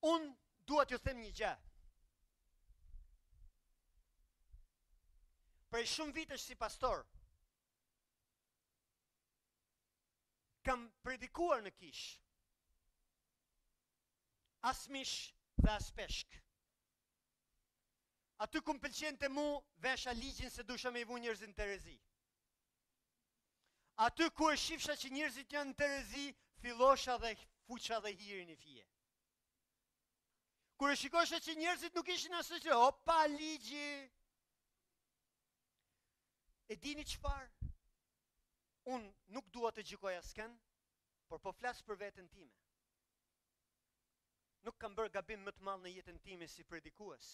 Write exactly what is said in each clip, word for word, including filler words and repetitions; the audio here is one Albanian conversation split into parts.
Unë dua t'ju them një gjë. Prej shumë vitesh si pastor, kam predikuar në kish. As mish dhe as peshk. Aty ku m'pëlqente mu, vesha ligjin se dusha me i vu njerëzit në Terezi. Aty ku e shifsha që njerëzit janë në Terezi, fillosha dhe fuqa dhe hirin i fije. Kur e shikosha që njerëzit nuk ishin asë që, opa, ligji. E dini qëfar? Unë nuk dua të gjykoj asken, por po flasë për vetën time. Nuk kam bërë gabim më të madh në jetën time si predikues.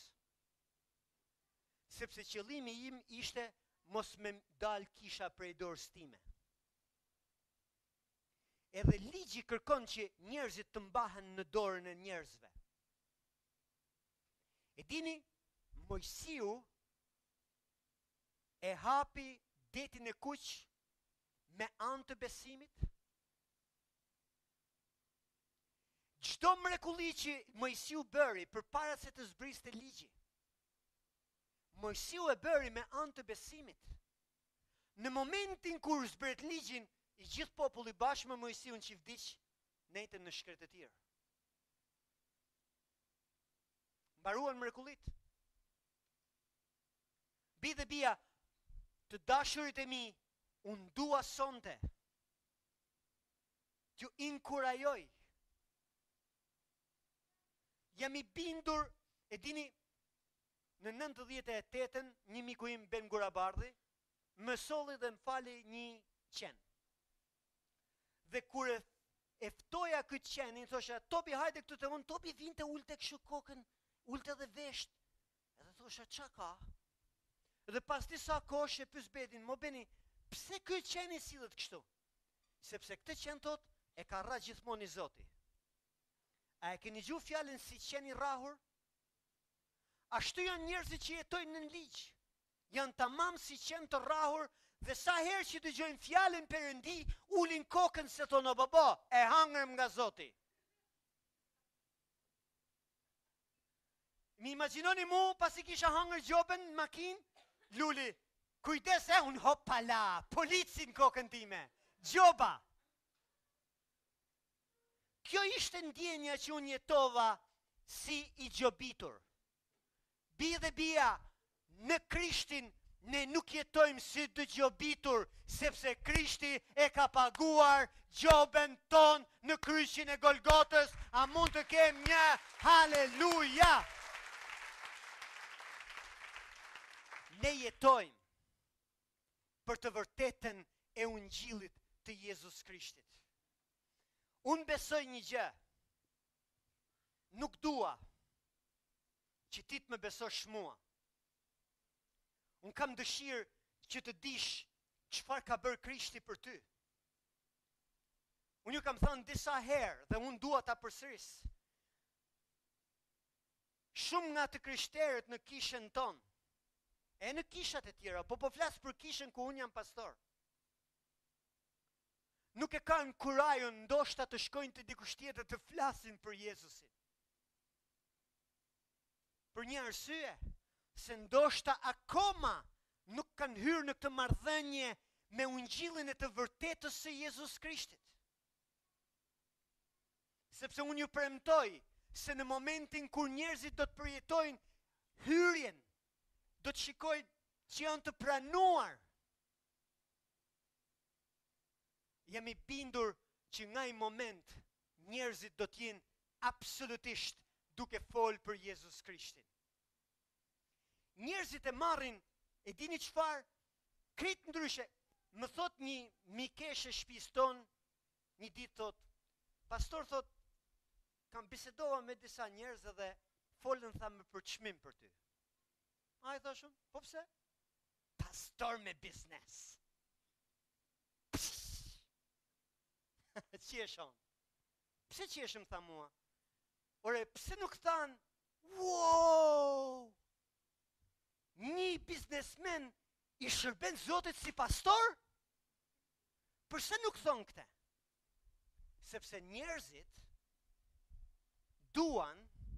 Sepse qëllimi im ishte mos me dal kisha prej dorës time. Edhe ligji kërkon që njerëzit të mbahen në dorën e njerëzve. E dini, Mojsiu e hapi detin e kuq me anë të besimit. Çdo mrekulli që Mojsiu bëri përpara se të zbriste ligji, Mojsiu e bëri me anë të besimit. Në momentin kur zbret ligjin, i gjithë populli bashkë me Mojsiun që vdiq, nejtën në shkretë të tjerë. Mbaruan mrekullit. Bi dhe bia, të dashurit e mi, unë dua sonte, t'ju inkurajoj. Jam i bindur, e dini, në nëntëdhjetë e tetën, një miku im Ben Gurabardhi, më solli dhe më fali një qenë. Dhe kur e, e ftoja këtë qenë, i thosha, Topi hajde këtu të unë, Topi vinte ulte kështu kokën, ulte dhe vesht. Edhe thosha, qa ka? Dhe pas disa kohë e pys Bedin, mo Beni, pse këtë qenë i sillet kështu? Sepse këtë qenë tot e ka ra gjithmonë i Zoti. A e keni gjuhë fjalën si qeni rahur? Ashtu janë njerëzit që jetojnë në ligj. Janë tamam si qenë të rahur dhe sa herë që dëgjojnë fjalën Perëndi, ulin kokën se thonë o baba, e hangërm nga Zoti. Mi imagjinoni mu, pasi kisha hangër gjobën në makinë, luli, kujdes e unë hopala, policin kokën time, gjoba. Kjo ishte ndjenja që unë jetova si i gjobitur. Bi dhe bia, në Krishtin ne nuk jetojmë si të gjobitur, sepse Krishti e ka paguar gjobën ton në kryqin e Golgotës, a mund të kem një haleluja. Ne jetojmë për të vërtetën e ungjillit të Jezus Krishtit. Unë besoj një gjë, nuk dua që ti të më besosh mua. Unë kam dëshirë që të dish çfarë ka bërë Krishti për ty. Unë ju kam thënë disa herë dhe unë dua ta përsëris. Shumë nga të krishterët në kishën tonë, e në kishat e tjera, po po flas për kishën ku unë jam pastor. Nuk e kanë kurajën ndoshta të shkojnë të dikush tjetër të flasin për Jezusin. Për një arsye, se ndoshta akoma nuk kanë hyrë në këtë marrëdhënie me ungjillin e të vërtetës së Jezus Krishtit. Sepse unë ju premtoj se në momentin kur njerëzit do të përjetojnë hyrjen, do të shikojnë që janë të pranuar. Jam i bindur që nga i moment njerëzit do t'jenë absolutisht duke folë për Jezus Krishtin. Njerëzit e marrin, e dini çfarë? Krejt ndryshe. Më thot një mikeshe shtëpisë tonë, një ditë thot, pastor thot, kam bisedova me disa njerëz dhe folën tha me për çmim për ty. A i thashëm, po pse? Pastor me biznes. Qeshon. Pse qeshëm, tha mua? Ore, pse nuk thanë, wow, një biznesmen i shërben Zotit si pastor? Përse nuk thonë këte? Sepse njerëzit duan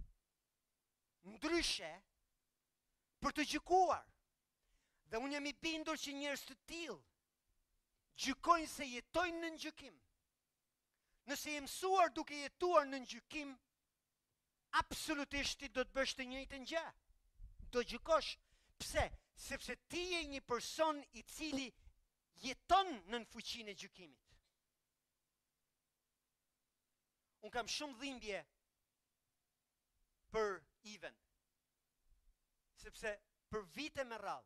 ndryshe për të gjykuar. Dhe unë jam i bindur që njerëz të tillë gjykojnë se jetojnë në gjykim. Nëse je mësuar duke jetuar në gjykim, absolutisht ti do të bësh të njëjtën gjë. Do gjykosh. Pse? Sepse ti je një person i cili jeton në fuqinë e gjykimit. Unë kam shumë dhimbje për Iven. Sepse për vite me radhë,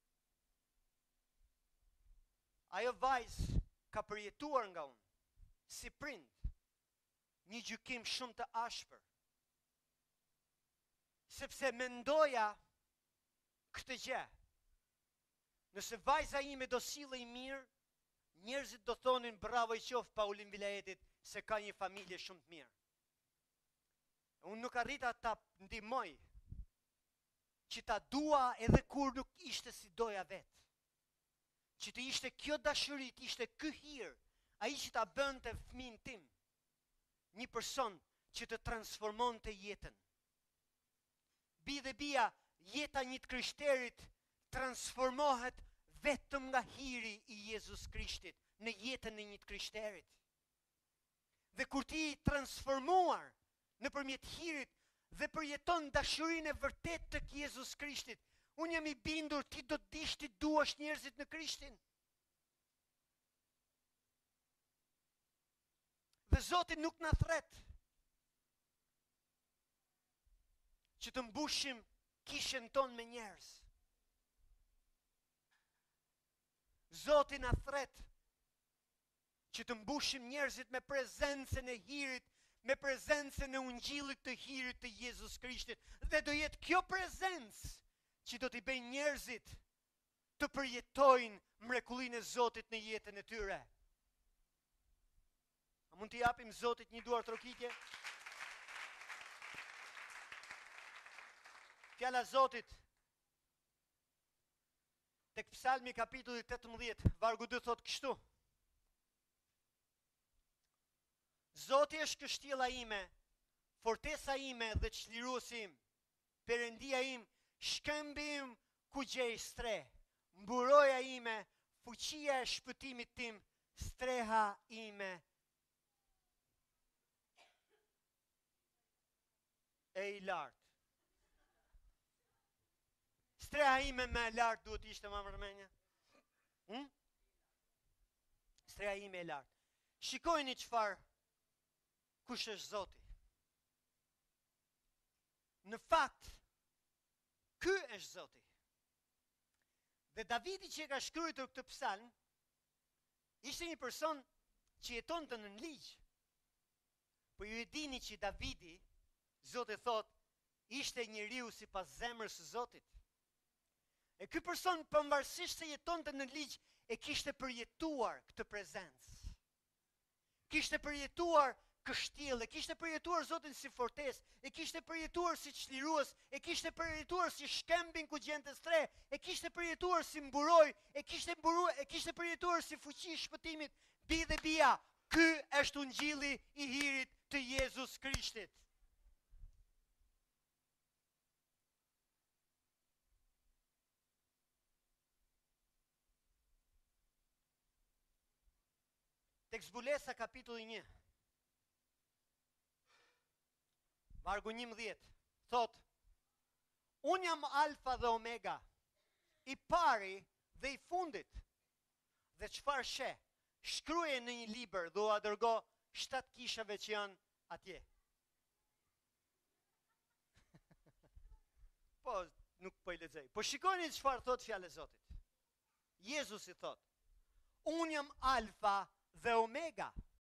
ajo vajzë ka përjetuar nga unë, si prind, një gjykim shumë të ashpër. Sepse mendoja këtë gjë. Nëse vajza ime do sillej mirë, njerëzit do thonin bravo i qoftë Paulin Vilajetit se ka një familje shumë të mirë. Unë nuk arrita ta ndihmoj që ta dua edhe kur nuk ishte si doja vetë. Që të ishte kjo dashuri, të ishte ky hir, ai që ta bënte fëmin tim, një person që të transformonte jetën. Bi dhe bia, jeta një të krishterit transformohet vetëm nga hiri i Jezus Krishtit në jetën e një të krishterit. Dhe kur ti i transformuar në përmjet hirit dhe përjeton dashurinë e vërtet të Jezus Krishtit, unë jam i bindur ti do të dish ti duash njerëzit në Krishtin. Dhe Zoti nuk na thret që të mbushim kishën ton me njerëz. Zoti na thret që të mbushim njerëzit me prezencën e hirit, me prezencën e ungjillit të hirit të Jezus Krishtit. Dhe do jetë kjo prezencë që do t'i bëjnë njerëzit të përjetojnë mrekullinë e Zotit në jetën e tyre. A mund t'i japim Zotit një duar trokitje? Fjala e Zotit tek Psalmi kapitulli tetëmbëdhjetë, vargu dy thot kështu: Zoti është kështjella ime, fortesa ime dhe çliruesi im, Perëndia im, shkëmbi im ku gjej stre, mburoja ime, fuqia e shpëtimit tim, streha ime e i lartë. Streha ime me e lartë duhet ishte ma mërmenja. Hmm? Streha ime e lartë. Shikojni çfarë, kush është Zoti. Në fakt, ky është Zoti. Dhe Davidi që e ka shkruar këtë psalm, ishte një person që jetonte në ligj. Po ju e dini që Davidi, Zoti thot, ishte njeriu sipas zemrës së Zotit. E ky person pavarësisht se jetonte në ligj, e kishte përjetuar këtë prezencë. Kishte përjetuar kështjellë, e kishte përjetuar Zotin si fortesë, e kishte përjetuar si çlirues, e kishte përjetuar si shkembin ku gjente stre, e kishte përjetuar si mburoj, e kishte mburuar, e kishte përjetuar si fuqi i shpëtimit. Bi dhe bia, ky është ungjilli i hirit të Jezus Krishtit. Tek Zbulesa kapitulli një, vargu njëmbëdhjetë, thot: Unë jam Alfa dhe Omega, i pari dhe i fundit. Dhe çfarë she? Shkruaje në një libër dhe ua dërgo shtatë kishave që janë atje. Po, nuk po i lexoj. Po shikoni çfarë thot fjala e Zotit. Jezusi thot: Unë jam Alfa dhe Omega.